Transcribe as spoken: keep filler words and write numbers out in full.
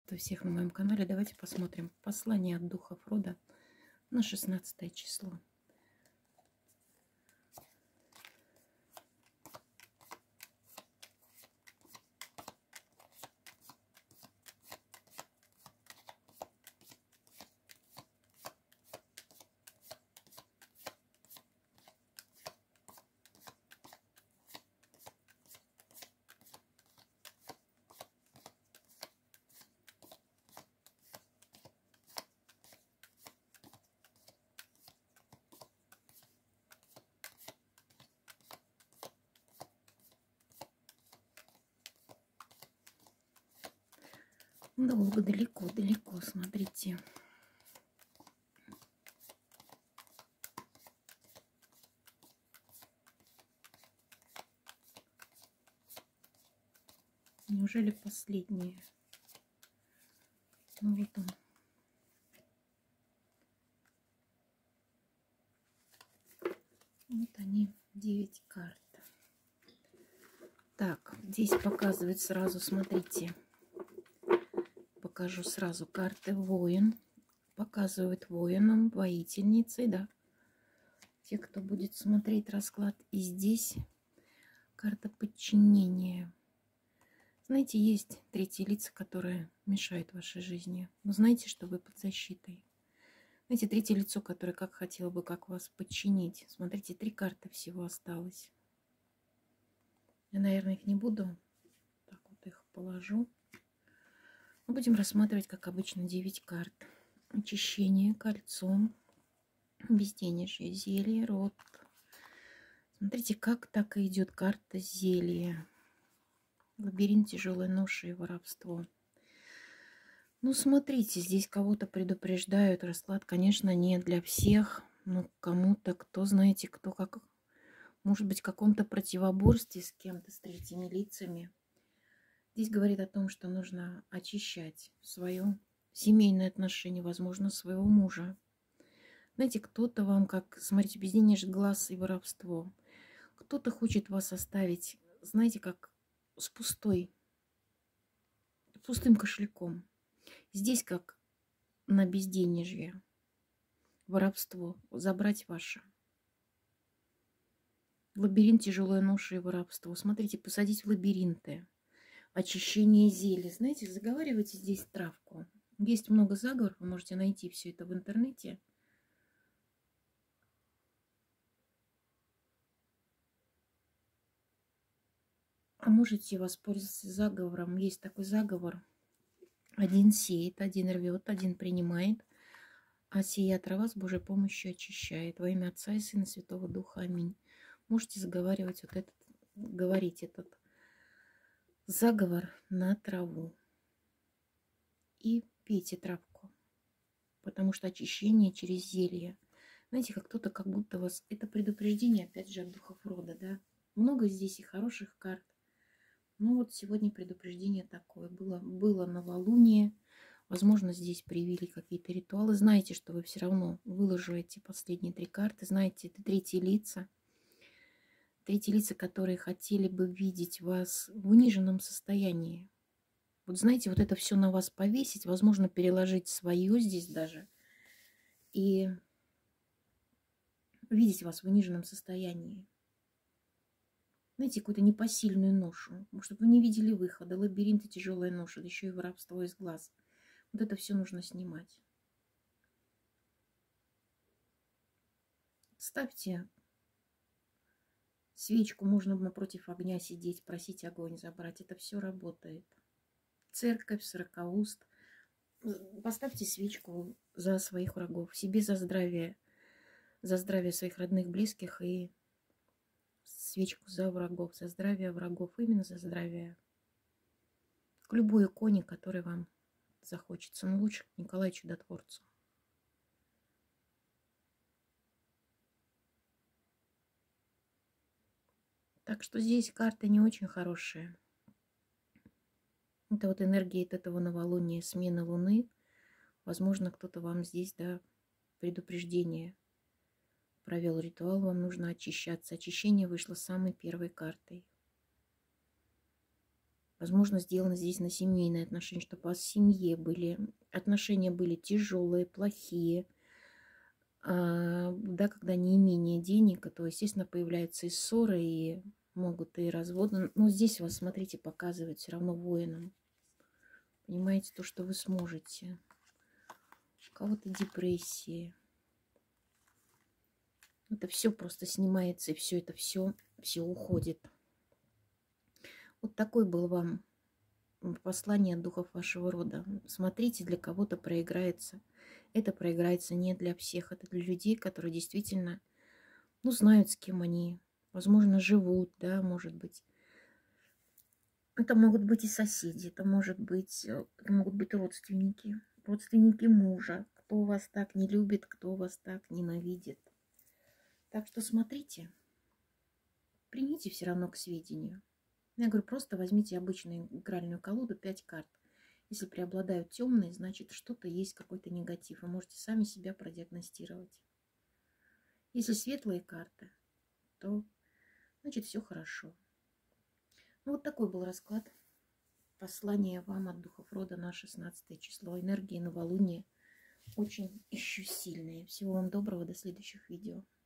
Приветствую всех на моем канале. Давайте посмотрим послание от духов рода на шестнадцатое число. Долго, далеко, далеко, смотрите. Неужели последнее? Ну вот он. Вот они, девять карт. Так, здесь показывает сразу, смотрите. Покажу сразу карты воин. Показывают воином, воительницей, да. Те, кто будет смотреть расклад. И здесь карта подчинения. Знаете, есть третьи лица, которые мешают вашей жизни. Но знаете, что вы под защитой. Знаете, третье лицо, которое как хотело бы, как вас подчинить. Смотрите, три карты всего осталось. Я, наверное, их не буду. Так вот их положу. Мы будем рассматривать, как обычно, девять карт. Очищение, кольцо, безденежье, зелье, род. Смотрите, как так и идет карта зелья. Лабиринт, тяжелой ноши и воровство. Ну, смотрите, здесь кого-то предупреждают. Расклад, конечно, не для всех. Но кому-то, кто, знаете, кто как... Может быть, в каком-то противоборстве с кем-то, с третьими лицами. Здесь говорит о том, что нужно очищать свое семейное отношение, возможно, своего мужа. Знаете, кто-то вам, как, смотрите, безденежье, глаз и воровство. Кто-то хочет вас оставить, знаете, как с пустой, пустым кошельком. Здесь как на безденежье, воровство, забрать ваше. Лабиринт, тяжелая ноша и воровство. Смотрите, посадить в лабиринты. Очищение зелья. Знаете, заговаривайте здесь травку. Есть много заговоров, вы можете найти все это в интернете. А можете воспользоваться заговором. Есть такой заговор. Один сеет, один рвет, один принимает. А сия трава с Божьей помощью очищает. Во имя Отца и Сына Святого Духа. Аминь. Можете заговаривать вот этот, говорить этот заговор на траву. И пейте травку. Потому что очищение через зелье. Знаете, как кто-то как будто вас... Это предупреждение, опять же, от духов рода, да? Много здесь и хороших карт. Ну вот сегодня предупреждение такое. Было, было новолуние. Возможно, здесь привели какие-то ритуалы. Знаете, что вы все равно выложиваете последние три карты. Знаете, это третьи лица. Третьи лица, которые хотели бы видеть вас в униженном состоянии. Вот знаете, вот это все на вас повесить, возможно, переложить свое здесь даже. И видеть вас в униженном состоянии. Знаете, какую-то непосильную ношу. Чтобы вы не видели выхода. Лабиринты, тяжелая ноша, да еще и воровство из глаз. Вот это все нужно снимать. Ставьте свечку, можно напротив огня сидеть, просить огонь забрать. Это все работает. Церковь, сорокауст. Поставьте свечку за своих врагов. Себе за здравие. За здравие своих родных, близких. И свечку за врагов. За здравие врагов. Именно за здравие. К любой иконе, которой вам захочется. Но лучше к Николаю Чудотворцу. Так что здесь карты не очень хорошие. Это вот энергия от этого новолуния, смены Луны. Возможно, кто-то вам здесь, да, предупреждение провел ритуал. Вам нужно очищаться. Очищение вышло самой первой картой. Возможно, сделано здесь на семейные отношения, чтобы у вас в семье были отношения были тяжелые, плохие. А, да, когда неимение денег, то, естественно, появляются и ссоры, и могут и разводы. Но здесь вас, смотрите, показывают все равно воином. Понимаете, то, что вы сможете. У кого-то депрессии. Это все просто снимается, и все это все, все уходит. Вот такой был вам послание от духов вашего рода. Смотрите, для кого-то проиграется. Это проиграется не для всех. Это для людей, которые действительно, ну, знают, с кем они, возможно, живут, да, может быть. Это могут быть и соседи, это, может быть, это могут быть родственники, родственники мужа. Кто вас так не любит, кто вас так ненавидит. Так что смотрите, примите все равно к сведению. Я говорю, просто возьмите обычную игральную колоду, пять карт. Если преобладают темные, значит, что-то есть, какой-то негатив. Вы можете сами себя продиагностировать. Если светлые карты, то, значит, все хорошо. Ну, вот такой был расклад. Послание вам от духов рода на шестнадцатое число. Энергии новолуния очень еще сильные. Всего вам доброго, до следующих видео.